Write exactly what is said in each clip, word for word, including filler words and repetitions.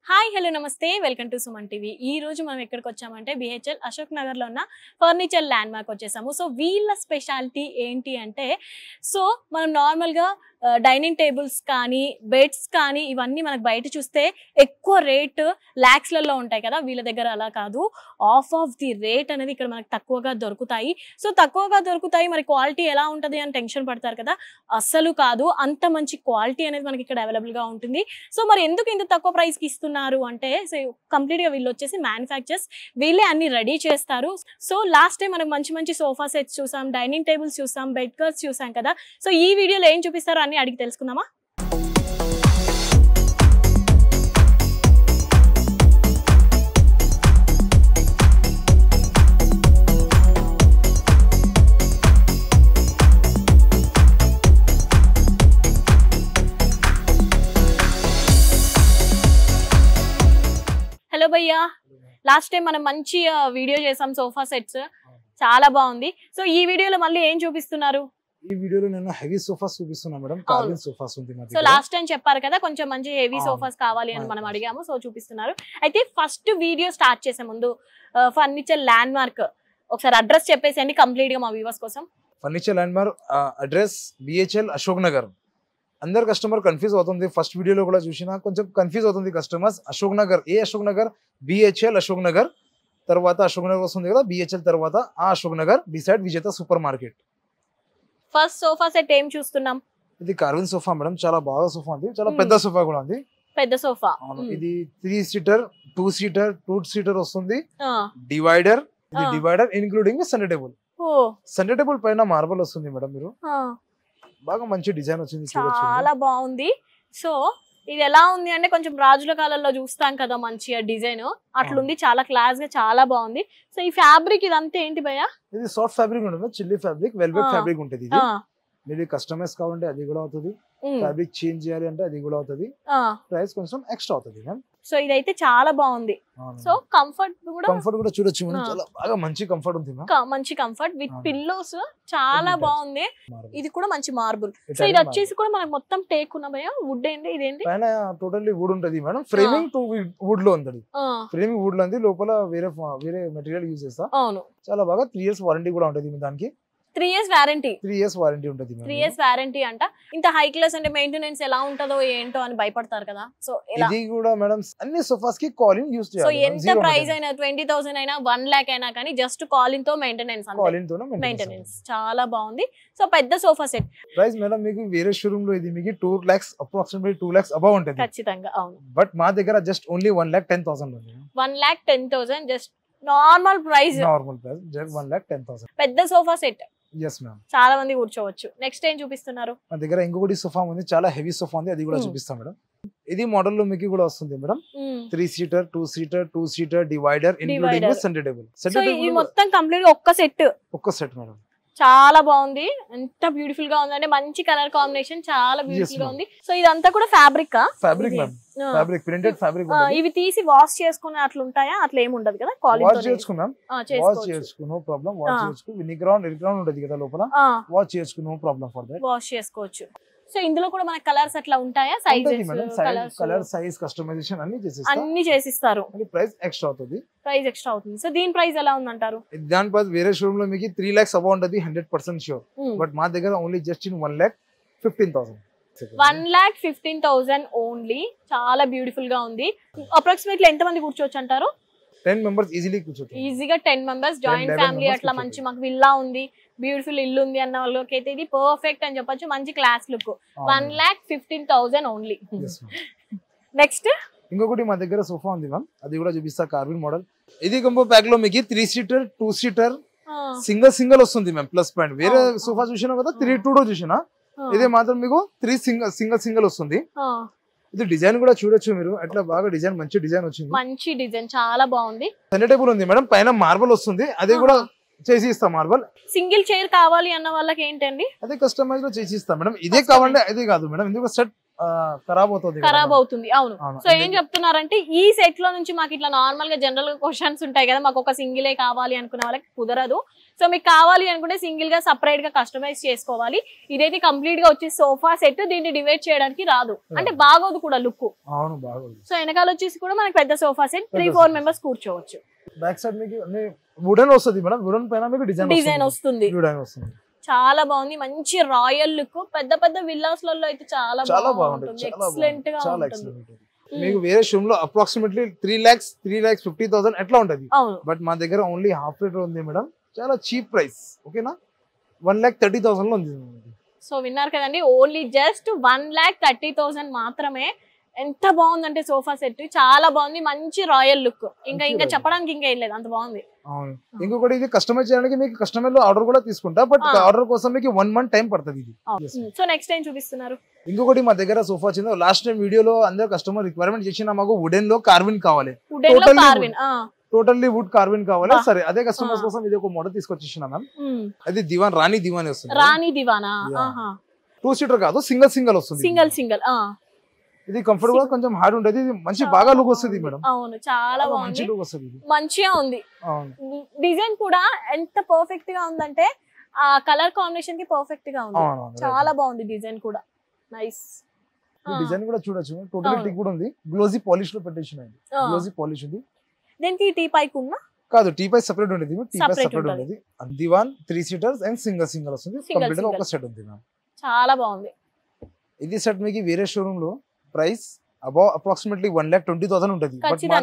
Hi hello నమస్తే welcome to Suman TV. ఈ రోజు మనం ఎక్కడికి వచ్చామంటే బిహెచ్ఎల్ అశోక్ నగర్ లో ఉన్న ఫర్నిచర్ ల్యాండ్ మార్క్ వచ్చేసాము. సో వీళ్ళ స్పెషాలిటీ ఏంటి అంటే, సో మనం నార్మల్ గా డైనింగ్ టేబుల్స్ కానీ బెడ్స్ కానీ ఇవన్నీ మనకు బయట చూస్తే ఎక్కువ రేట్ లాక్స్ లలో ఉంటాయి కదా, వీళ్ళ దగ్గర అలా కాదు. ఆఫ్ ఆఫ్ ది రేట్ అనేది ఇక్కడ మనకు తక్కువగా దొరుకుతాయి. సో తక్కువగా దొరుకుతాయి, మరి క్వాలిటీ ఎలా ఉంటది అని టెన్షన్ పడతారు కదా, అస్సలు కాదు. అంత మంచి క్వాలిటీ అనేది మనకి ఇక్కడ అవైలబుల్ గా ఉంటుంది. సో మరి ఎందుకు ఇంత తక్కువ ప్రైస్ కి ఇస్తున్నారు అంటే, సో కంప్లీట్ గా వీళ్ళు వచ్చేసి మ్యానుఫ్యాక్చర్స్, వీళ్ళే అన్ని రెడీ చేస్తారు. సో లాస్ట్ టైం మనకు మంచి మంచి సోఫా సెట్స్ చూసాం, డైనింగ్ టేబుల్స్ చూసాం, బెడ్ కవర్స్ చూసాం కదా. సో ఈ వీడియోలో ఏం చూపిస్తారో అన్ని అడిగి తెలుసుకుందామా. హలో భయ్యా, లాస్ట్ టైం మనం మంచి వీడియో చేసాం సోఫా సెట్స్, చాలా బాగుంది. సో ఈ వీడియోలో మళ్ళీ ఏం చూపిస్తున్నారు? ఈ వీడియోలో నేను హెవీ సోఫాస్ చూపిస్తున్నా మేడం. కార్విన్ సోఫాస్ ఉంది మా దగ్గర. సో లాస్ట్ టైం చెప్పారు కదా కొంచెం మంచి హెవీ సోఫాస్ కావాలి అని మనం అడిగాము, సో చూపిస్తున్నారు. అయితే ఫస్ట్ వీడియో స్టార్ట్ చేసే ముందు ఫర్నిచర్ ల్యాండ్ మార్క్ ఒకసారి అడ్రస్ చెప్పేసేయండి కంప్లీట్ గా మా వ్యూవర్స్ కోసం. Furniture landmark address BHL Ashok Nagar. అందరు కస్టమర్ కన్ఫ్యూజ్ అవుతుంది, ఫస్ట్ వీడియోలో కూడా చూసినా కొంచెం కన్ఫ్యూజ్ అవుతుంది కస్టమర్స్. అశోక్ నగర్, ఏ అశోక్ నగర్? బిహెచ్ఎల్ అశోక్ నగర్ తర్వాత అశోక్ నగర్ వస్తుంది కదా, బిహెచ్ఎల్ తర్వాత ఆ Ashok Nagar beside Vijetha super market. First sofa set ఏం చూస్తున్నాం? ఇది కార్విన్ సోఫా మేడం, చాలా బాగా సోఫా ఉంది, చాలా పెద్ద సోఫా కూడా ఉంది. పెద్ద సోఫా, ఇది three seater two seater two seater వస్తుంది. డివైడర్, ఇది divider including centre table. Centre table పైన మార్బల్ వస్తుంది మేడం. మీరు బాగా మంచి డిజైన్ వచ్చింది, చాలా బాగుంది. సో ఇది ఎలా ఉంది అంటే కొంచెం రాజుల కాలంలో చూస్తాం కదా మంచిగా డిజైన్ అట్లుంది, చాలా క్లాస్ గా చాలా బాగుంది. సో ఈ ఫ్యాబ్రిక్ ఇదంతా ఏంటి భయ్యా? ఇది సాఫ్ట్ ఫ్యాబ్రిక్ ఉంటుంది, చిల్లీ ఫ్యాబ్రిక్, వెల్వెట్ ఫ్యాబ్రిక్ ఉంటుంది. ఇది మీరు కస్టమైజ్ కావాలంటే అది కూడా అవుతుంది, ఫ్యాబ్రిక్ చేంజ్ చేయాలి అంటే అది కూడా అవుతుంది, ప్రైస్ కొంచెం ఎక్స్ట్రా అవుతుంది మ్యామ్. సో ఇదైతే చాలా బాగుంది. సో కంఫర్ట్ కూడా కంఫర్ట్ కూడా చూడొచ్చు మేడం, చాలా బాగా మంచి కంఫర్ట్ ఉంది మ్యామ్. మంచి కంఫర్ట్ విత్ పిల్లోస్, చాలా బాగుంది. ఇది కూడా మంచి మార్బుల్. సో ఇది వచ్చేసి కూడా మనకి మొత్తం టేక్ ఉన్న భయ్యా, వుడ్ ఏంటి ఇదేంటి? పైన టోటల్లీ వుడ్ ఉంటది మేడం, ఫ్రేమింగ్ టు వుడ్ లో ఉంది, ఫ్రేమింగ్ వుడ్ లో ఉంది, లోపల వేరే వేరే మెటీరియల్ యూజ్ చేస్తా. అవును, చాలా బాగా త్రీ ఇయర్స్ వారంటీ కూడా ఉంటది దానికి. Three years warranty three years warranty ఉంటుంది. త్రీ ఇయర్స్ వారంటీ అంట. ఇంత హై క్లాస్ అంటే మెయింటెనెన్స్ ఎలా ఉంటుందో ఏంటో అని భయపడతారు కదా. సో ఇది కూడా మేడం అన్ని సోఫాస్ కి కాలింగ్ యూస్ చేయాలి. సో ఎంత ప్రైస్ అయినా ట్వంటీ థౌసండ్ అయినా వన్ లాక్ అయినా కానీ జస్ట్ కాలింగ్ తో మెయింటెనెన్స్, మెయింటెనెన్స్ చాలా బాగుంది. సో పెద్ద సోఫా సెట్ ప్రైస్ మేడం మీకు వేరే షోరూమ్ లో ఇది మీకు two lakhs approximately two lakhs above ఉంటుంది ఖచ్చితంగా. అవును, బట్ మా దగ్గర just only one lakh ten thousand ఉంది. One lakh ten thousand just normal price, normal price just one lakh ten thousand పెద్ద సోఫా సెట్. yes ma'am, చాలా మంది కూర్చోవచ్చు. నెక్స్ట్ ఏం చూపిస్తున్నారు? మా దగ్గర ఇంకొకటి సోఫా ఉంది, చాలా హెవీ సోఫా ఉంది, అది కూడా చూపిస్తాం మేడం. ఇది మోడల్ లో మీకు కూడా వస్తుంది madam, three seater two seater two seater divider including centre table. Centre table మొత్తం కంప్లీట్ గా ఒక్క సెట్, ఒక్క సెట్ మేడం. చాలా బాగుంది, ఎంత బ్యూటిఫుల్ గా ఉంది అంటే మంచి కలర్ కాంబినేషన్, చాలా బ్యూటిఫుల్ గా ఉంది. సో ఇదంతా కూడా fabric fabric fabric printed fabric. ఇవి తీసి వాష్ చేసుకునే అట్లా ఉంటాయా? అట్లా ఏమి ఉండదు కదా, వాష్ చేసుకున్నాం, వాష్ చేసుకో నో ప్రాబ్లం, వాష్ చేసుకో వినిగ్రౌండ్ ఎరిగ్రౌండ్ ఉంటది కదా లోపల, వాష్ చేసుకో no problem for that, wash చేసుకోవచ్చు. సో ఇందులో కూడా మన కలర్స్ అట్లా ఉంటాయా? సైజెస్, కలర్, సైజ్, కస్టమైజేషన్ అన్ని చేసిస్తారు, అన్ని చేసిస్తారు. ప్రైస్ ఎక్స్ట్రా అవుతుంది, ప్రైస్ ఎక్స్ట్రా అవుతుంది. సో దీని ప్రైస్ ఎలా ఉందంటారు? దాని ప్రైస్ వేరే షోరూమ్ లో మీకు త్రీ లాక్స్ అబౌవ్ ఉంటది, హండ్రెడ్ పర్సెంట్ షూర్. బట్ మా దగ్గర only just in one lakh fifteen thousand one lakh fifteen thousand only. చాలా బ్యూటిఫుల్ గా ఉంది. అప్రాక్సిమేట్లీ ఎంత మంది కూర్చోవచ్చు అంటారు? టెన్ మెంబర్స్ ఈజీలీ కూర్చోవచ్చు, ఈజీగా టెన్ మెంబర్స్. జాయింట్ ఫ్యామిలీ అట్లా మంచి మాకు విల్లా ఉంది, బ్యూటిఫుల్ ఇల్లు ఉంది అన్న వాళ్ళకి అయితే ఇది పర్ఫెక్ట్ అని చెప్పొచ్చు. మంచి class look. One lakh fifteen thousand only. Next ఇంకొకటి మా దగ్గర సోఫా ఉంది మ్యామ్, అది కూడా చూపిస్తా, కార్విన్ మోడల్. ఇది కంబో ప్యాక్ లో మీకు three seater two seater single single వస్తుంది మ్యామ్. ప్లస్ పాయింట్ వేరే సోఫా చూసినా కదా, త్రీ టూ డో చూసినా, ఇదే మాత్రం మీకు త్రీ సింగల్ సింగల్ సింగల్ వస్తుంది. ఇది డిజైన్ కూడా చూడొచ్చు మీరు, అట్లా బాగా డిజైన్, మంచి డిజైన్ వచ్చింది, మంచి డిజైన్ చాలా బాగుంది. సెంటర్ టేబుల్ ఉంది మేడం, పైన మార్బల్ వస్తుంది, అది కూడా చేసి ఇస్తాం. మార్బల్ సింగిల్ చైర్ కావాలి అన్న వాళ్ళకి ఏంటండి, అదే కస్టమైజ్ లో చేసి ఇస్తాం మేడం. ఇదే కావాలంటే అదే కాదు మేడం, ఎందుకు సెట్ ఖరాబ్ అవుతుంది ఖరాబ్ అవుతుంది అవును. సో ఏం చెప్తున్నారంటే ఈ సెట్ లో నుంచి మాకు ఇట్లా నార్మల్ గా జనరల్ గా క్వశ్చన్స్ ఉంటాయి కదా, మాకు ఒక సింగిలే కావాలి అనుకునే వాళ్ళకి కుదరదు. సో మీకు కావాలి అనుకుంటే సింగిల్ గా సపరేట్ గా కస్టమైజ్ చేసుకోవాలి. ఇదైతే కంప్లీట్ గా వచ్చి సోఫా సెట్, దీన్ని డివైడ్ చేయడానికి రాదు, అంటే బాగోదు కూడా లుక్. అవును బాగోదు. సో వెనకాల వచ్చేసి కూడా మనకి పెద్ద sofa set, three four members కూర్చోవచ్చు. బ్యాక్ సైడ్ మీకు వుడెన్ వస్తుంది మేడం, వుడెన్ పైన మీకు డిజైన్ డిజైన్ వస్తుంది. వస్తుంది చాలా బాగుంది, మంచి రాయల్ లుక్. పెద్ద పెద్ద విల్లాస్ లలో అయితే చాలా చాలా బాగుంటుంది, ఎక్సలెంట్ గా ఉంటుంది. మీకు వేరే షోరూమ్ లో approximately three lakhs three lakhs fifty thousand ఎట్లా ఉంటది, బట్ మా దగ్గర ఓన్లీ హాఫ్ రేట్ ఉంది మేడం, చాలా చీప్ ప్రైస్. ఓకేనా, వన్ లాక్ థర్టీ థౌసండ్ లో ఉంది. సో విన్నారు కదండి, only just one lakh thirty thousand మాత్రమే. ఎంత బాగుందంటే సోఫా సెట్ చాలా బాగుంది, మంచి రాయల్ లుక్. ఇంకా ఇంకా చెప్పడానికి ఇంకా ఏం లేదు, అంత బాగుంది. అవును. ఇంకొకటి ఇది కస్టమైజ్ చేయడానికి మీకు కస్టమర్ లో ఆర్డర్ కూడా తీసుకుంటా, బట్ ఆర్డర్ కోసం మీకు వన్ మంత్ టైం పడుతుంది ఇది. సో నెక్స్ట్ టైం చూపిస్తున్నారు. ఇంకొకటి మా దగ్గర సోఫా వచ్చింది, లాస్ట్ టైం వీడియోలో అందరు కస్టమర్ రిక్వైర్మెంట్ చేసిన మాకు వుడెన్ లో కార్విన్ కావాలి, టోటల్లీ వుడ్ కార్విన్ కావాలి. సరే అదే కస్టమర్స్ కోసం ఇది ఒక మోడల్ తీసుకొచ్చేసిన మ్యామ్. అది దివాన్ రాణి దివాన్ వస్తుంది. రాణి దివానా, టూ సీటర్ కాదు, సింగిల్ సింగిల్ వస్తుంది. సింగిల్ సింగిల్ ఇది కంఫర్టబుల్ గా కొంచెం హార్డ్ ఉంటది, ఇది మంచి బాగా లుక్ వస్తుంది మేడం. అవును చాలా బాగుంది, మంచి లుక్ వస్తుంది, మంచిగా ఉంది. డిజైన్ కూడా ఎంత పర్ఫెక్ట్ గా ఉందంటే ఆ కలర్ కాంబినేషన్ కి పర్ఫెక్ట్ గా ఉంది, చాలా బాగుంది డిజైన్ కూడా. నైస్. ఈ డిజైన్ కూడా చూడొచ్చు, టోటల్ టిక్ కూడా ఉంది, గ్లోజీ పాలిష్ లో పెట్టేసిన, గ్లోజీ పాలిష్ ఉంది. దీనికి టీ పైకి ఉన్నా కాదు, టీ పై సెపరేట్ ఉండేది, టీ పై సెపరేట్ ఉండేది. Divan three seaters and single single వస్తుంది, కంప్లీట్ గా ఒక సెట్ ఉంది మ్యామ్. చాలా బాగుంది. ఇది సెట్ మీకు వేరే షోరూమ్ లో price above approximately one lakh twenty thousand ఉంటుంది,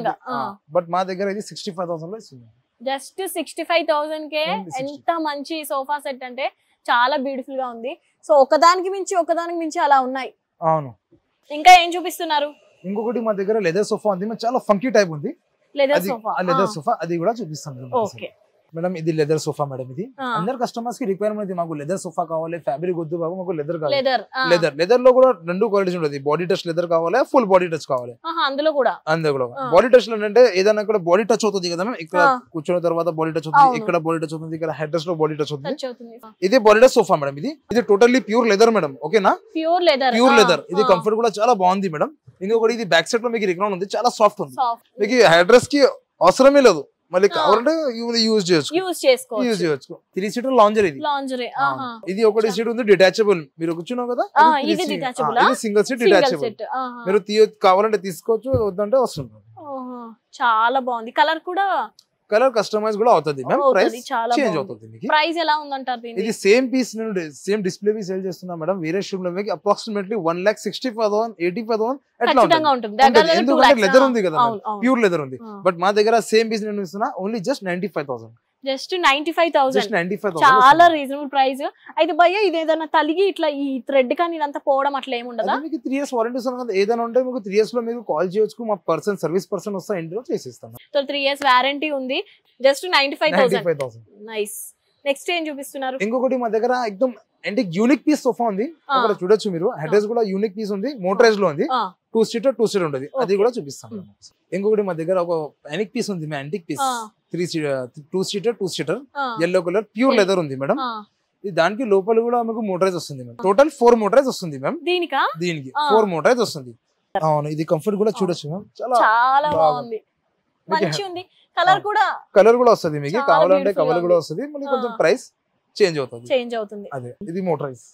బట్ మా దగ్గర ఇది సిక్స్టీ ఫైవ్ థౌసండ్ లో ఇస్తుంది. జస్ట్ సిక్స్టీ ఫైవ్ థౌసండ్ కే ఎంత మంచి సోఫా సెట్ అంటే చాలా బ్యూటిఫుల్ గా ఉంది. సో ఒకదానికి మించి ఒకదానికి మించి అలా ఉన్నాయి. అవును. ఇంకా ఏం చూపిస్తున్నారు? ఇంకొకటి మా దగ్గర లెదర్ సోఫా ఉంది, చాలా ఫంకీ టైప్ ఉంది. లెదర్ సోఫా, లెదర్ సోఫా అది కూడా చూపిస్తాను. ఓకే మేడం, ఇది లెదర్ సోఫా మేడం. ఇది అందరు కస్టమర్స్ కి రిక్వైర్మెంట్, మాకు లెదర్ సోఫా కావాలి, ఫ్యాబ్రిక్ వద్దు బాబు, మాకు లెదర్ కావాలి. లెదర్ లెదర్ లో కూడా రెండు క్వాలిటీస్ ఉంటుంది, బాడీ టచ్ లెదర్ కావాలి, ఫుల్ బాడీ టచ్ కావాలి. అందులో కూడా అందులో కూడా బాడీ టచ్ లో అంటే ఏదైనా కూడా బాడీ టచ్ అవుతుంది కదా మ్యామ్, ఇక్కడ కూర్చున్న తర్వాత బాడీ టచ్ అవుతుంది, ఇక్కడ బాడీ టచ్ అవుతుంది, ఇక్కడ హెడ్ డ్రెస్ లో బాడీ టచ్ అవుతుంది. ఇది బాడీ టచ్ సోఫా మేడం. ఇది ఇది టోటల్లీ ప్యూర్ లెదర్ మేడం. ఓకేనా, ప్యూర్ లెదర్, ప్యూర్ లెదర్. ఇది కంఫర్ట్ కూడా చాలా బాగుంది మేడం. ఇంకొకటి ఇది బ్యాక్ సైడ్ లో మీకు రిక్నౌన్ ఉంది, చాలా సాఫ్ట్ ఉంది, మీకు హెడ్ డ్రెస్ కి అవసరమే లేదు, మళ్ళీ కావాలంటే యూజ్ చేయొచ్చు, యూజ్ చేసుకోవచ్చు యూజ్ చేయొచ్చు. త్రీ సీటర్ లాంజర్, ఇది లాంజర్. ఇది ఒకటి సీట్ ఉంది డిటాచబుల్, మీరు కూర్చున్నావు కదా, ఇది సింగిల్ సీట్ డిటాచబుల్, మీరు కావాలంటే తీసుకోవచ్చు, వద్దంటే అవసరం. చాలా బాగుంది. కలర్ కూడా కలర్ కస్టమైజ్ కూడా అవుతుంది మ్యామ్, ప్రైస్ చేంజ్ అవుతుంది. మీకు ప్రైస్ ఎలా ఉందంటారు దీనికి? ఇది సేమ్ పీస్ నేను సేమ్ డిస్ప్లే పీస్ సేల్ చేస్తున్నా మేడం, వేరే షాప్ లో మీకు approximately one lakh sixty five thousand eighty five thousand ఎట్లా ఉంటుంది, ఎందుకంటే లెదర్ ఉంది కదా, ప్యూర్ లెదర్ ఉంది. బట్ మా దగ్గర సేమ్ పీస్ నేను ఇస్తున్నా only just ninety five thousand just ninety five thousand చాలా రీజనబుల్ ప్రైస్. అయితే భయ్య ఇది ఏదైనా తలిగి ఇట్లా ఈ థ్రెడ్ కానీ ఇదంతా పోవడం అట్లా ఏముండదా? మీకు త్రీ ఇయర్స్ వారంటీ వస్తుంది, ఏదైనా ఉంటే మీకు త్రీ ఇయర్స్ లో మీరు కాల్ చేయొచ్చు, మా పర్సన్ సర్వీస్ పర్సన్ వస్తా ఇంట్లో చేసేస్తాను. సో త్రీ ఇయర్స్ వారంటీ ఉంది, just ninety five thousand. Nice. Next ఏం చూపిస్తున్నారు? ఇంకొకటి మా దగ్గర ఎక్దమ్ అంటే యూనిక్ పీస్ సోఫా ఉంది, అక్కడ చూడొచ్చు మీరు. హెడ్ కూడా యూనిక్ పీస్ ఉంది, మోటరైజ్ లో ఉంది, టూ సీటర్ టూ సీటర్ ఉంటుంది, అది కూడా చూపిస్తాను. ఇంకొకటి మా దగ్గర ఒక యాంటిక్ పీస్ ఉంది, antique piece three two seater two seater yellow colour pure leather ఉంది మేడం. దానికి లోపల కూడా మీకు మోటరైజ్ వస్తుంది మ్యామ్, టోటల్ ఫోర్ మోటరైజ్ వస్తుంది మ్యామ్. దీనికి ఫోర్ మోటరైజ్ వస్తుంది. అవును, ఇది కంఫర్ట్ కూడా చూడొచ్చు మ్యామ్, చాలా బాగుంది, మంచి ఉంది. కలర్ కూడా కలర్ కూడా వస్తుంది, మీకు కావాలంటే కవర్ కూడా వస్తుంది, మళ్ళీ కొంచెం ప్రైస్ చేంజ్ అవుతుంది చేంజ్ అవుతుంది అదే. ఇది మోటరైజ్,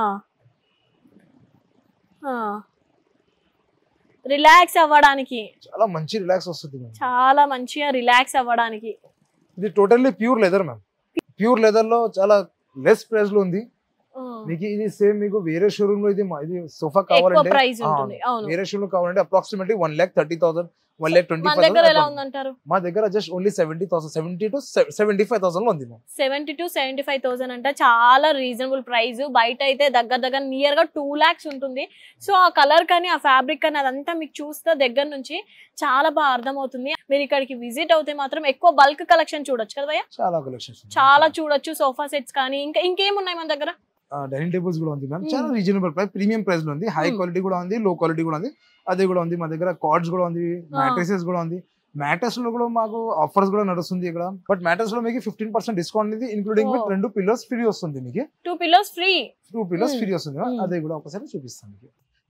రిలాక్స్ అవ్వడానికి చాలా మంచి రిలాక్స్ వస్తుంది, చాలా మంచిగా రిలాక్స్ అవ్వడానికి. ఇది totally pure leather ma'am, pure leather లో చాలా లెస్ ప్రైస్ లో ఉంది మీకు. ఇది సేమ్ మీకు వేరే షోరూమ్ లో ఇది ఇది సోఫా కావాలంటే వేరే షోరూమ్ లో కావాలంటే approximately one lakh thirty thousand one lakh twenty five. మా దగ్గర just only seventy thousand seventy to seventy five thousand లో ఉంది. Seventy to seventy five thousand అంటే చాలా రీజనబుల్ ప్రైస్. బయట అయితే దగ్గర దగ్గర నియర్ గా టూ లాక్స్ ఉంటుంది. సో ఆ కలర్ కానీ ఆ ఫ్యాబ్రిక్ కానీ అదంతా మీకు చూస్తే దగ్గర నుంచి చాలా బాగా అర్థమవుతుంది. మీరు ఇక్కడికి విజిట్ అవుతే మాత్రం ఎక్కువ బల్క్ కలెక్షన్ చూడొచ్చు కదా భయ్యా, చాలా కలెక్షన్ చాలా చూడొచ్చు. సోఫా సెట్స్ కానీ ఇంకా ఇంకేమున్నాయి మన దగ్గర? డైనింగ్ టేబుల్స్ కూడా ఉంది మ్యామ్, చాలా రీజనబుల్ ప్రైస్, ప్రీమియం ప్రైస్ లో ఉంది. హై క్వాలిటీ కూడా ఉంది, లో క్వాలిటీ కూడా ఉంది, అది కూడా ఉంది. మా దగ్గర కార్డ్స్ కూడా ఉంది, మ్యాట్రెసెస్ కూడా ఉంది. మ్యాట్రెస్ లో కూడా మాకు ఆఫర్స్ కూడా నడుస్తుంది ఇక్కడ. బట్ మ్యాట్రెస్ లో మీకు ఫిఫ్టీన్ పర్సెంట్ డిస్కౌంట్ ఉంది, ఇన్క్లూడింగ్ విత్ రెండు పిల్లోస్ ఫ్రీ వస్తుంది. మీకు two pillows free, two pillows free వస్తుంది, అది కూడా ఒకసారి చూపిస్తాను మీకు.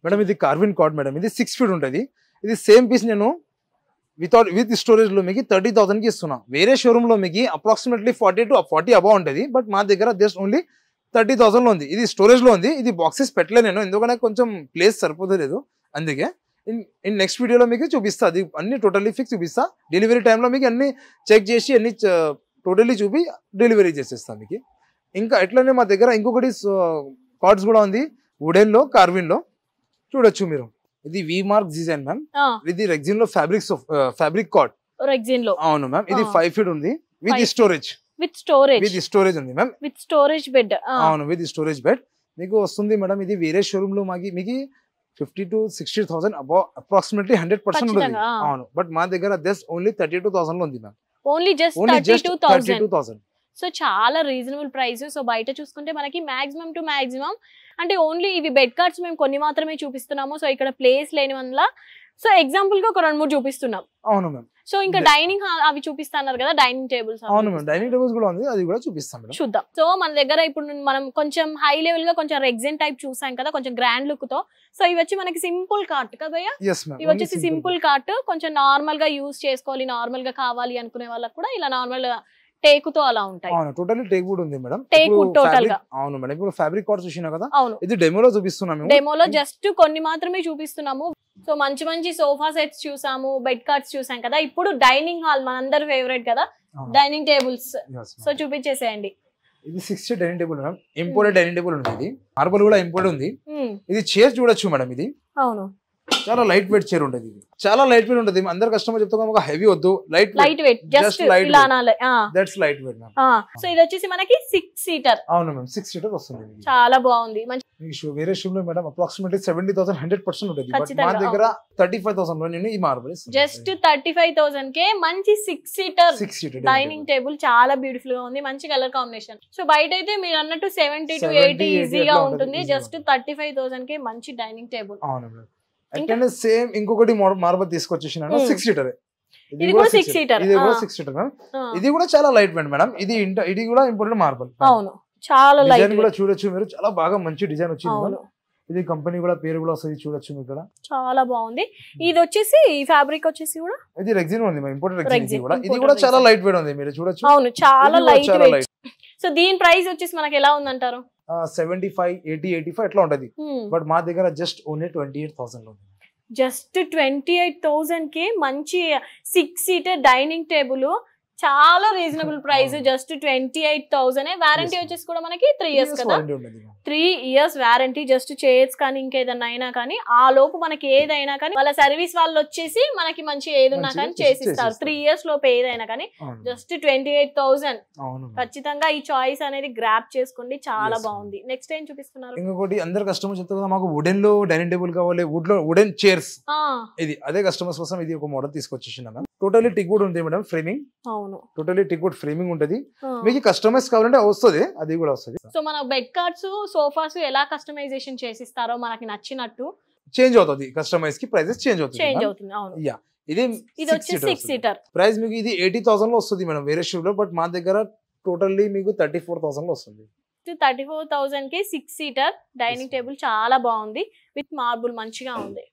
మేడం ఇది కార్విన్ కార్డ్ మేడం, ఇది సిక్స్ ఫీట్ ఉంటుంది. ఇది సేమ్ పీస్ నేను వితౌట్ విత్ స్టోరేజ్ లో మీకు థర్టీ థౌసండ్ కి ఇస్తున్నా. వేరే షోరూమ్ లో మీకు approximately forty to forty above ఉంటుంది, బట్ మా దగ్గర జస్ట్ ఓన్లీ థర్టీ థౌసండ్ లో ఉంది. ఇది స్టోరేజ్ లో ఉంది. ఇది బాక్సెస్ పెట్టలే నేను, ఎందుకంటే కొంచెం ప్లేస్ సరిపోతలేదు, అందుకే ఇన్ ఇన్ నెక్స్ట్ వీడియోలో మీకు చూపిస్తా. అది అన్ని టోటల్లీ ఫిక్స్ చూపిస్తా. డెలివరీ టైంలో మీకు అన్ని చెక్ చేసి అన్ని టోటల్లీ చూపి డెలివరీ చేసేస్తాను మీకు. ఇంకా ఎట్లనే మా దగ్గర ఇంకొకటి కార్డ్స్ కూడా ఉంది వుడెన్ లో, కార్విన్ లో, చూడొచ్చు మీరు. ఇది వి మార్క్ డిజైన్ మ్యామ్. ఇది రెగ్జిన్ లో ఫ్యాబ్రిక్ ఫ్యాబ్రిక్ కార్డ్ రెగ్జిన్ లో. అవును మ్యామ్. ఇది ఫైవ్ ఫీట్ ఉంది with storage. With storage with storage ఉంది మ్యామ్. With storage bed. అవును, విత్ స్టోరేజ్ బెడ్ మీకు వస్తుంది మేడం. ఇది వేరే షోరూమ్ లో మాకి మీకు fifty to sixty thousand above approximately hundred percent ఉంటుంది. అవును, బట్ మా దగ్గర just only thirty two thousand లో ఉంది ma'am. Only just thirty two thousand. So చాలా రీజనబుల్ ప్రైస్. సో బయట చూసుకుంటే మనకి మాక్సిమం టు మాక్సిమం అంటే ఓన్లీ ఇవి బెడ్ కార్డ్స్ మేము కొన్ని మాత్రమే చూపిస్తున్నాము. సో ఇక్కడ ప్లేస్ లేని వల్ల సో ఎగ్జాంపుల్ గా ఒక రెండు మూడు చూపిస్తున్నాం. అవును మ్యామ్. సో ఇంకా డైనింగ్ అవి చూపిస్తున్నారు కదా, డైనింగ్ టేబుల్స్. అవును మ్యామ్, డైనింగ్ టేబుల్స్ కూడా ఉంది, అది కూడా చూపిస్తాం. చూద్దాం. సో మన దగ్గర ఇప్పుడు మనం కొంచెం హై లెవెల్ గా కొంచెం రెగ్జిన్ టైప్ చూసాం కదా, కొంచెం గ్రాండ్ లుక్ తో. సో ఇవి వచ్చి మనకి సింపుల్ కార్ట్ కదా భయ్యా. ఇవి వచ్చేసి సింపుల్ కార్ట్, కొంచెం నార్మల్ గా యూజ్ చేసుకోవాలి, నార్మల్ గా కావాలి అనుకునే వాళ్ళకి కూడా ఇలా నార్మల్ టేక్ తో అలా ఉంటాయి. అవును, టోటల్లీ టేక్ వుడ్ ఉంది మేడం. టేక్ వుడ్ టోటల్ గా. అవును మేడం. ఇప్పుడు ఫ్యాబ్రిక్ కార్డ్స్ చూసినా కదా. అవును, ఇది డెమోలో చూపిస్తున్నాము. డెమోలో జస్ట్ కొన్ని మాత్రమే చూపిస్తున్నాము. సో మంచి మంచి సోఫా సెట్స్ చూసాము, బెడ్ కార్డ్స్ చూసాం కదా. ఇప్పుడు డైనింగ్ హాల్ మనందరి ఫేవరెట్ కదా, డైనింగ్ టేబుల్స్. సో చూపించేసేయండి. ఇది sixty dining table madam. Imported dining table ఉంది. ఇది మార్బల్ కూడా ఇంపోర్ట్ ఉంది. ఇది చైర్ చూడొచ్చు మేడం. ఇది అవును, చాలా లైట్ వెయిట్ చైర్ ఉంటుంది. ఇది చాలా లైట్ వెయిట్ ఉంటుంది. అందరు కస్టమర్ చెప్తాం ఒక హెవీ వద్దు, లైట్ లైట్ వెయిట్, జస్ట్ ఇలా అనాలి. That's light weight ma'am. So ఇది వచ్చేసి మనకి సిక్స్ సీటర్. అవును మ్యామ్, సిక్స్ సీటర్ వస్తుంది. చాలా బాగుంది. వేరే షూమ్ లో madam approximately seventy thousand hundred percent ఉంటుంది. బట్ మా దగ్గర థర్టీ ఫైవ్ థౌసండ్ లో నేను ఈ marble just thirty five thousand కే మంచి six seater six seater dining table చాలా బ్యూటిఫుల్ గా ఉంది. మంచి కలర్ కాంబినేషన్. సో బయట అయితే మీరు అన్నట్టు సెవెంటీ టు ఎయిటీ ఈజీగా ఉంటుంది. జస్ట్ థర్టీ ఫైవ్ థౌసండ్ కే మంచి డైనింగ్ టేబుల్. అవును మేడం. అంటే సేమ్ ఇంకొకటి మార్బల్ తీసుకొచ్చేసిన సిక్స్ సీటర్. ఇది కూడా సిక్స్ సీటర్. ఇది కూడా సిక్స్ సీటర్ మేడం. ఇది కూడా చాలా లైట్ వెయిట్ మేడం. ఇది ఇది కూడా ఇంపార్టెంట్ మార్బల్. అవును, చాలా లైట్. డిజైన్ కూడా చూడొచ్చు మీరు, చాలా బాగా మంచి డిజైన్ వచ్చింది. ఇది కంపెనీ కూడా పేరు కూడా వస్తుంది, చూడొచ్చు మీరు ఇక్కడ. చాలా బాగుంది. ఇది వచ్చేసి ఈ ఫ్యాబ్రిక్ వచ్చేసి కూడా ఇది రెగ్జిన్ ఉంది, ఇంపార్టెంట్ రెగ్జిన్ కూడా. ఇది కూడా చాలా లైట్ వెయిట్ ఉంది, మీరు చూడొచ్చు. అవును, చాలా లైట్ వెయిట్. సో దీని ప్రైస్ వచ్చేసి మనకి ఎలా ఉందంటారు? Seventy five eighty eighty five ఎట్లా ఉంటది. బట్ మా దగ్గర just only twenty eight thousand ఉంది. జస్ట్ ట్వంటీ ఎయిట్ థౌసండ్ కి మంచి సిక్స్ సీటర్ డైనింగ్ టేబుల్, చాలా reasonable price. Just twenty eight thousand. Warranty వచ్చేసి కూడా మనకి త్రీ ఇయర్స్ కదా, three years warranty. Just chairs కానీ ఇంకేదన్నా అయినా కానీ ఆ లోపు మనకి ఏదైనా కానీ వాళ్ళ సర్వీస్ వాళ్ళు వచ్చేసి మనకి మంచి ఏదున్నా కానీ చేసిస్తారు. త్రీ ఇయర్స్ లోపు ఏదైనా కానీ జస్ట్ ట్వంటీ ఎయిట్ థౌసండ్. ఖచ్చితంగా ఈ చాయిస్ అనేది గ్రాప్ చేసుకోండి, చాలా బాగుంది. నెక్స్ట్ ఏం చూపిస్తున్నారు? ఇంకొకటి అందరు కస్టమర్ చెప్తారు కదా, మాకు వుడెన్ లో డైనింగ్ టేబుల్ కావాలి, వుడ్ లో వుడెన్ చైర్స్. ఇది అదే కస్టమర్స్ కోసం ఇది ఒక మోడల్ తీసుకొచ్చేసిన. టోటలీ టిక్ వుడ్ ఉంది మేడం, ఫ్రేమింగ్. అవును, టోటలీ టిక్ వుడ్ ఫ్రేమింగ్ ఉంటది. మీకు కస్టమైజ్ కావాలంటే వస్తుంది, అది కూడా వస్తుంది. సో మన బెడ్ కార్డ్స్, సోఫాస్ ఎలా కస్టమైజేషన్ చేసిస్తారో మనకి నచ్చినట్టు చేంజ్ అవుతుంది. కస్టమైజ్ కి ప్రైసెస్ చేంజ్ అవుతుంది. చేంజ్ అవుతుంది. అవును. యా, ఇది ఇది వచ్చి సిక్స్ సీటర్. ప్రైస్ మీకు ఇది ఎయిటీ థౌసండ్ లో వస్తుంది మేడం వేరే షూప్ లో. బట్ మా దగ్గర టోటల్లీ మీకు థర్టీ ఫోర్ థౌసండ్ లో వస్తుంది. థర్టీ ఫోర్ థౌసండ్ కి సిక్స్ సీటర్ డైనింగ్ టేబుల్ చాలా బాగుంది. విత్ మార్బుల్ మంచిగా ఉంది.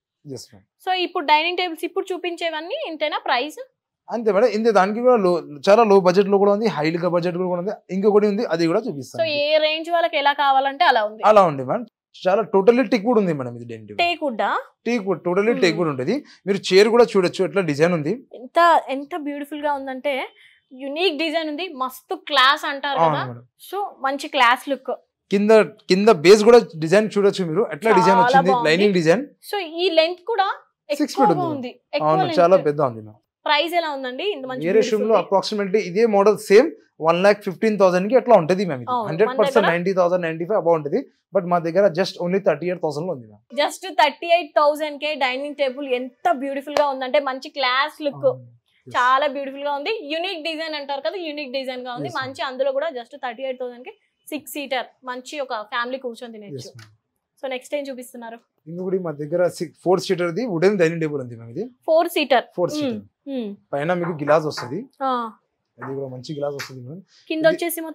సో ఇప్పుడు డైనింగ్ టేబుల్స్ ఇప్పుడు చూపించేవన్నీ ఇంతేనా ప్రైస్? అంతే మేడం. ఇంతే, దానికి కూడా లో చాలా లో బడ్జెట్ లో కూడా ఉంది, హై బడ్జెట్ లో కూడా ఉంది. ఇంకొకటి ఉంది, అది కూడా చూపిస్తాను. సో ఏ రేంజ్ వాళ్ళకి ఎలా కావాలంటే అలా ఉంది. అలా ఉంది మేడం. చాలా టోటల్లీ టేక్ వుడ్ ఉంది మేడం. ఇది teak wood teak wood totally teak wood ఉంటుంది. మీరు చైర్ కూడా చూడొచ్చు, ఎట్లా డిజైన్ ఉంది. ఎంత ఎంత బ్యూటిఫుల్ గా ఉందంటే యూనిక్ డిజైన్ ఉంది. మస్తు క్లాస్ అంటారు కదా. సో మంచి క్లాస్ లుక్. కింద కింద బేస్ కూడా డిజైన్ చూడొచ్చు మీరు, ఎట్లా డిజైన్ వచ్చింది, లైనింగ్ డిజైన్. సో ఈ లెంత్ కూడా సిక్స్ ఫీట్ ఉంది. అవును, చాలా పెద్ద ఉంది. ప్రైస్ ఎలా ఉందండి? ఇంత మంచి వేరే షూమ్ లో అప్రాక్సిమేట్లీ ఇదే model same one lakh fifteen thousand కి ఎట్లా ఉంటది మ్యామ్. ఇది hundred percent ninety thousand ninety five above ఉంటుంది. బట్ మా దగ్గర just only thirty eight thousand లో ఉంది ma'am. Just thirty eight thousand కే డైనింగ్ టేబుల్ ఎంత బ్యూటిఫుల్ గా ఉందంటే మంచి క్లాస్ లుక్, చాలా బ్యూటిఫుల్ గా ఉంది. యూనిక్ డిజైన్ అంటారు కదా, యూనిక్ డిజైన్ గా ఉంది మంచి. అందులో కూడా జస్ట్ థర్టీ ఎయిట్ థౌసండ్ కి సిక్స్ సీటర్ మంచి ఒక ఫ్యామిలీ కూర్చొని తినచ్చు. సో నెక్స్ట్ ఏం చూపిస్తున్నారు? ఇంకొకటి మా దగ్గర ఫోర్ సీటర్ ది వుడెన్ డైనింగ్ టేబుల్ ఉంది మ్యామ్. ఇది ఫోర్ సీటర్ ఫోర్ సీటర్ పైన మీకు గ్లాస్ వస్తుంది. అది కూడా మంచి గ్లాస్ వస్తుంది మ్యామ్. కింద వచ్చేసి మొత్తం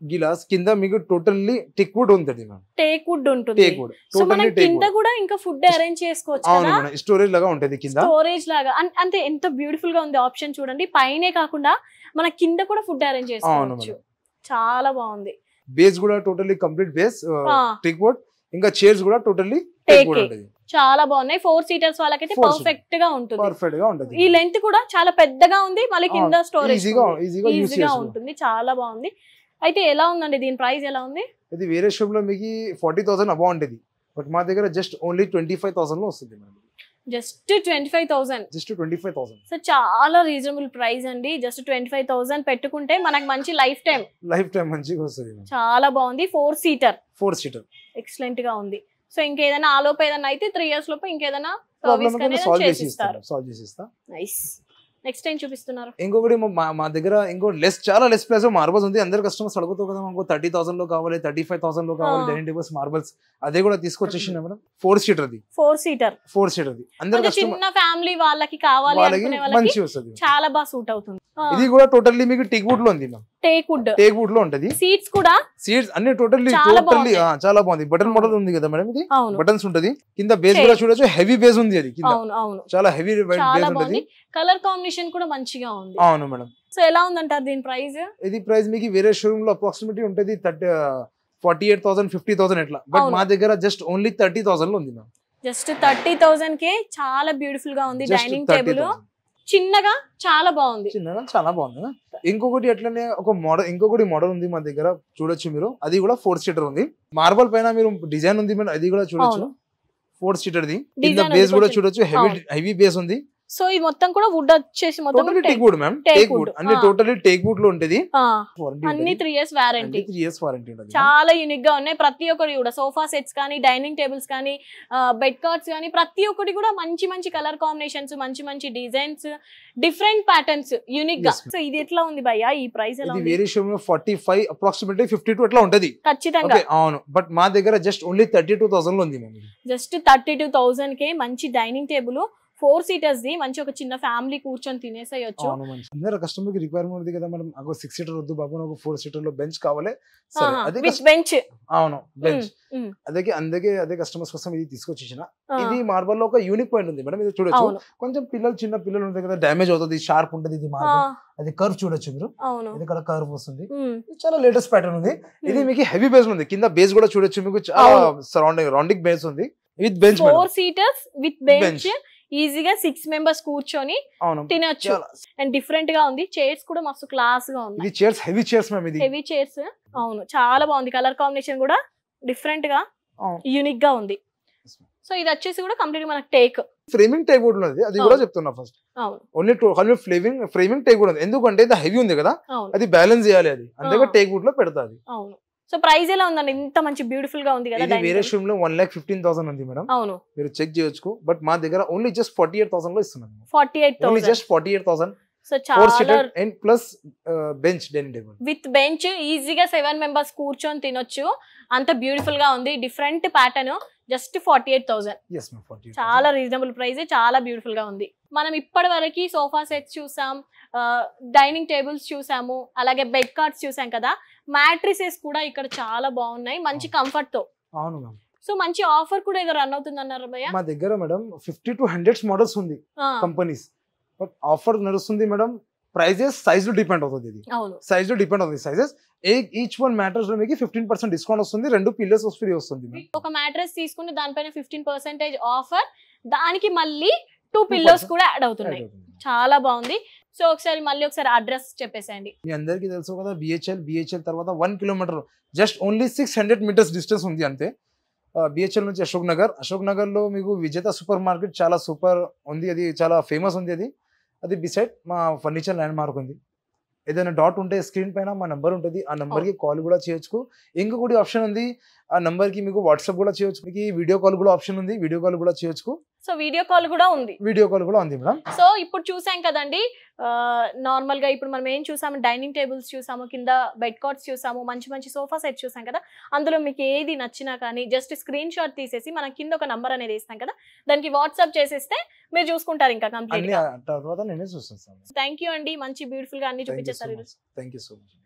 గిలాస్ కింద మీకు టోటల్లీ టెక్ వుడ్ ఉంటుంది మ్యామ్. టేక్ వుడ్ ఉంటుంది. టేక్ వుడ్ సో మనం కింద కూడా ఇంకా ఫుడ్ అరేంజ్ చేసుకోవచ్చు అవును కదా. మేడం, స్టోరేజ్ లాగా ఉంటుంది కింద. స్టోరేజ్ లాగా అన్- అంటే ఎంత బ్యూటిఫుల్ గా ఉంది ఆప్షన్ చూడండి. పైనే కాకుండా మన కింద కూడా ఫుడ్ అరేంజ్ చేసుకోవచ్చు. చాలా బాగుంది. బేస్ కూడా టోటల్లీ కంప్లీట్ బేస్ ఆ. Teak wood. ఇంకా చైర్స్ కూడా టోటల్లీ Teak టెక్ వుడ్ ఏ. ఉంటుంది. చాలా బాగున్నాయి. ఫోర్ సీటర్స్ వాళ్ళకైతే Four పర్ఫెక్ట్ గా ఉంటుంది. పర్ఫెక్ట్ గా ఉంటుంది. ఈ లెంత్ కూడా చాలా పెద్దగా ఉంది. మళ్ళీ కింద అవును. స్టోరేజ్ ఈజీగా ఈజీగా యూస్ ఈజీగా చేసుకోవచ్చు. ఉంటుంది. చాలా బాగుంది. అయితే ఎలా ఉందండి దీని ప్రైస్ ఎలా ఉంది? ఇది వేరే షాప్ లో మీకు ఫార్టీ థౌసండ్ అబౌ ఉంటుంది. బట్ మా దగ్గర just only twenty five thousand లో వస్తుంది madam. Just twenty five thousand. Just twenty five thousand. So చాలా రీజనబుల్ ప్రైస్ అండి. జస్ట్ ట్వంటీ ఫైవ్ థౌసండ్ పెట్టుకుంటే మనకు మంచి లైఫ్ టైం లైఫ్ టైం మంచిగా వస్తుంది. చాలా బాగుంది. Four seater four seater excellent గా ఉంది. సో ఇంకేదైనా ఆ లోపు ఏదైనా అయితే త్రీ ఇయర్స్ లోపు ఇంకేదైనా ప్రాబ్లమ్ సర్వీస్ అనేది సాల్వ్ చేసి చేసిస్తారు. ఇస్తాం. సాల్వ్ చేసి ఇస్తా. నైస్. నెక్స్ట్ ఏం చూపిస్తున్నారు? ఇంకొకటి మా- మా దగ్గర ఇంకో లెస్ చాలా లెస్ ప్రైస్ మార్బల్స్ ఉంది. అందరు కస్టమర్స్ అడుగుతావు కదా మాకు థర్టీ థౌసండ్ లో కావాలి, థర్టీ ఫైవ్ థౌసండ్ లో కావాలి ఆ. Dining tables marbles. అదే కూడా తీసుకొచ్చేసిన మేడం. ఫోర్ సీటర్ ది ఫోర్ సీటర్ ఫోర్ సీటర్ ది అందరు అంటే కస్టమర్ చిన్న ఫ్యామిలీ వాళ్ళకి కావాలి వాళ్ళకి అనుకునే వాళ్ళకి మంచి వస్తుంది. చాలా బాగా సూట్ అవుతుంది. ఇది కూడా టోటల్లీ మీకు టేక్ వుడ్ లో ఉంది ma'am. Teak wood teak wood లో ఉంటది. సీట్స్ కూడా సీట్స్ అన్ని టోటల్లీ చాలా టోటల్లీ బాగుంది. చాలా బాగుంది. బటన్ మోడల్ ఉంది కదా మేడం. ఇది అవును బటన్స్ ఉంటది. కింద బేస్ Shape. కూడా చూడొచ్చు. హెవీ బేస్ ఉంది అది కింద. అవును అవును చాలా హెవీ బేస్ చాలా ఉంటది. బాగుంది. కలర్ కాంబినేషన్ కూడా మంచిగా ఉంది. అవును మేడం. సో ఎలా ఉందంటారు దీని ప్రైస్? ఇది ప్రైస్ మీకు వేరే షోరూమ్ లో అప్రాక్సిమేట్లీ ఉంటది thirty forty eight thousand fifty thousand ఎట్లా. బట్ అవును. మా దగ్గర జస్ట్ ఓన్లీ థర్టీ థౌసండ్ లో ఉంది మ్యామ్. జస్ట్ థర్టీ థౌసండ్ కే చాలా బ్యూటిఫుల్ గా ఉంది. Just dining thirty table thousand. చిన్నగా చాలా బాగుంది. చిన్నగా చాలా బాగుంది. ఇంకొకటి అట్లనే ఒక మోడల్ ఇంకొకటి మోడల్ ఉంది మా దగ్గర చూడొచ్చు మీరు. అది కూడా ఫోర్ సీటర్ ఉంది. మార్బల్ పైన మీరు డిజైన్ ఉంది మేడం. అది కూడా చూడొచ్చు. అవును. Four seater the. Design కింద ఉంది బేస్ కూడా కొంచెం. చూడొచ్చు. హెవీ అవును. హెవీ బేస్ ఉంది. సో ఇది మొత్తం కూడా వుడ్ వచ్చేసి మొత్తం totally teak wood ma'am. Teak teak wood. Wood అన్ని ఆ. టోటలీ టేక్ వుడ్ లో ఉంటది. అన్ని warranty three years warranty. Three years warranty ఉంటుంది. చాలా యూనిక్ గా ఉన్నాయి. ప్రతి ఒక్కటి కూడా సోఫా సెట్స్ కానీ, డైనింగ్ టేబుల్స్ కానీ, బెడ్ కార్డ్స్ కానీ ప్రతి ఒక్కటి కూడా మంచి మంచి కలర్ కాంబినేషన్స్, మంచి మంచి డిజైన్స్, డిఫరెంట్ ప్యాటర్న్స్ యూనిక్ గా. Yes, ma'am. సో ఇది ఎట్లా ఉంది భయ్యా? ఈ ప్రైస్ ఎలా ఇది ఉంది? వేరే షోరూమ్ లో forty five approximately fifty two అట్లా ఉంటది. ఖచ్చితంగా ఓకే అవును. బట్ మా దగ్గర just only thirty two thousand లో ఉంది ma'am. Just thirty two thousand కే మంచి డైనింగ్ టేబుల్ ఫోర్ సీటర్స్ ది మంచి ఒక చిన్న ఫ్యామిలీ కూర్చొని తినేసేయొచ్చు. అవును మంచి. అందరూ కస్టమర్ కి రిక్వైర్మెంట్ ఉంది కదా మేడం. నాకు సిక్స్ సీటర్ వద్దు బాబు, నాకు ఫోర్ సీటర్ లో బెంచ్ కావాలి. సరే అదే విత్ కస్ట- బెంచ్. అవును బెంచ్. అదే అందుకే అదే కస్టమర్స్ కోసం ఇది తీసుకొచ్చేసిన. ఇది అవును మార్బల్ లో ఒక యూనిక్ పాయింట్ ఉంది మేడం. ఇది చూడొచ్చు. కొంచెం పిల్లలు చిన్న పిల్లలు ఉంటాయి కదా, డ్యామేజ్ అవుతుంది, షార్ప్ ఉంటుంది. ఇది ఆ, మార్బల్ అది కర్వ్ చూడొచ్చు మీరు. అవును ఇది ఇక్కడ కర్వ్ వస్తుంది. ఉమ్, ఇది చాలా లేటెస్ట్ ప్యాటర్న్ ఉంది. ఇది ఉమ్. మీకు హెవీ బేస్ ఉంది. కింద బేస్ కూడా చూడొచ్చు. మీకు చాలా అవును. సరౌండింగ్ రౌండింగ్ బేస్ ఉంది with bench four seaters with bench. Bench. ఈజీగా సిక్స్ మెంబర్స్ కూర్చొని అవును తినొచ్చు. చాలా. అండ్ డిఫరెంట్ గా ఉంది. చైర్స్ కూడా మస్తు క్లాస్ గా ఉన్నాయి. ఇది చైర్స్ హెవీ చైర్స్ మ్యామ్. ఇది హెవీ చైర్స్. అవును చాలా బాగుంది. కలర్ కాంబినేషన్ కూడా డిఫరెంట్ గా అవును. యూనిక్ గా ఉంది. సో ఇది వచ్చేసి కూడా కంప్లీట్ మనకి టేక్. ఫ్రేమింగ్ టేక్ వుడ్ ఉన్నది. అది కూడా అవును. చెప్తున్నా ఫస్ట్. అవును only only framing framing teak wood ఉంది. ఎందుకంటే ఇది హెవీ ఉంది కదా, అవును అది బ్యాలెన్స్ చేయాలి. అది అందుకే ఆ. టేక్ వుడ్ లో పెడతాది. అవును. సో ప్రైస్ ఎలా ఉందండి? ఇంత మంచి బ్యూటిఫుల్ గా ఉంది కదా ఇది dining వేరే table. షోరూమ్ లో వన్ లాక్ ఫిఫ్టీన్ థౌసండ్ ఉంది మేడం. అవును మీరు చెక్ చేయొచ్చు. బట్ మా దగ్గర only just forty eight thousand లో ఇస్తున్నాను. Forty eight only thousand. Just forty eight thousand so four చాలా seater and plus bench dining table with bench. ఈజీగా సెవెన్ మెంబర్స్ కూర్చొని తినొచ్చు. అంత బ్యూటిఫుల్ గా ఉంది. Different pattern. Just forty eight thousand. Yes ma'am. Forty చాలా రీజనబుల్ ప్రైస్. చాలా beautiful గా ఉంది. మనం ఇప్పటి వరకు సోఫా సెట్స్ చూసాం, డైనింగ్ టేబుల్స్ చూసాము, అలాగే బెడ్ కార్డ్స్ చూసాం కదా. మ్యాట్రిసెస్ కూడా ఇక్కడ చాలా బాగున్నాయి మంచి కంఫర్ట్ తో. అవును మ్యామ్. సో మంచి ఆఫర్ కూడా ఏదో రన్ అవుతుంది అన్నారు భయ్య. మా దగ్గర madam fifty two hundreds models ఉంది కంపెనీస్. బట్ ఆఫర్ నడుస్తుంది మేడం. ప్రైజెస్ సైజ్ డిపెండ్ అవుతుంది. ఇది అవును సైజ్ డిపెండ్ అవుతుంది. సైజెస్ ఈచ్ వన్ మ్యాటర్స్ లో మీకు ఫిఫ్టీన్ పర్సెంట్ డిస్కౌంట్ వస్తుంది. రెండు పిల్లర్స్ ఫ్రీ వస్తుంది. ఒక మ్యాట్రెస్ తీసుకుంటే దానిపైన ఫిఫ్టీన్ పర్సెంటేజ్ ఆఫర్. దానికి మళ్ళీ టూ పిల్లోస్ కూడా యాడ్ అవుతున్నాయి. చాలా బాగుంది. సో ఒకసారి మళ్ళీ ఒకసారి అడ్రస్ చెప్పేసేయండి. మీ అందరికీ తెలుసు కదా బిహెచ్ఎల్. బిహెచ్ఎల్ తర్వాత one kilometre just only six hundred metres distance ఉంది అంతే. బిహెచ్ఎల్ నుంచి అశోక్ నగర్. అశోక్ నగర్ లో మీకు విజేత సూపర్ మార్కెట్ చాలా సూపర్ ఉంది. అది చాలా ఫేమస్ ఉంది. అది అది బిసైడ్ మా ఫర్నిచర్ ల్యాండ్ మార్క్ ఉంది. ఏదైనా డౌట్ ఉంటే స్క్రీన్ పైన మా నెంబర్ ఉంటుంది. ఆ నెంబర్ కి కాల్ కూడా చేయొచ్చు. ఇంకొకటి ఆప్షన్ ఉంది. ఆ నెంబర్ కి మీకు వాట్సాప్ కూడా చేయొచ్చు. మీకు వీడియో కాల్ కూడా ఆప్షన్ ఉంది. వీడియో కాల్ కూడా చేయొచ్చు. సో వీడియో కాల్ కూడా ఉంది. వీడియో కాల్ కూడా ఉంది మేడం. సో ఇప్పుడు చూసాం కదండి. నార్మల్ గా ఇప్పుడు మనం ఏం చూసాము? డైనింగ్ టేబుల్స్ చూసాము, కింద బెడ్ కార్డ్స్ చూసాము, మంచి మంచి సోఫా సెట్ చూసాం కదా. అందులో మీకు ఏది నచ్చినా కానీ జస్ట్ స్క్రీన్ షాట్ తీసేసి మనం కింద ఒక నంబర్ అనేది ఇస్తాం కదా, దానికి వాట్సాప్ చేసేస్తే మీరు చూసుకుంటారు ఇంకా కంప్లీట్ గా. తర్వాత నేనే చూస్తాను. థ్యాంక్ యూ అండి. మంచి బ్యూటిఫుల్ గా అన్ని చూపించేస్తారు. Thank you so much.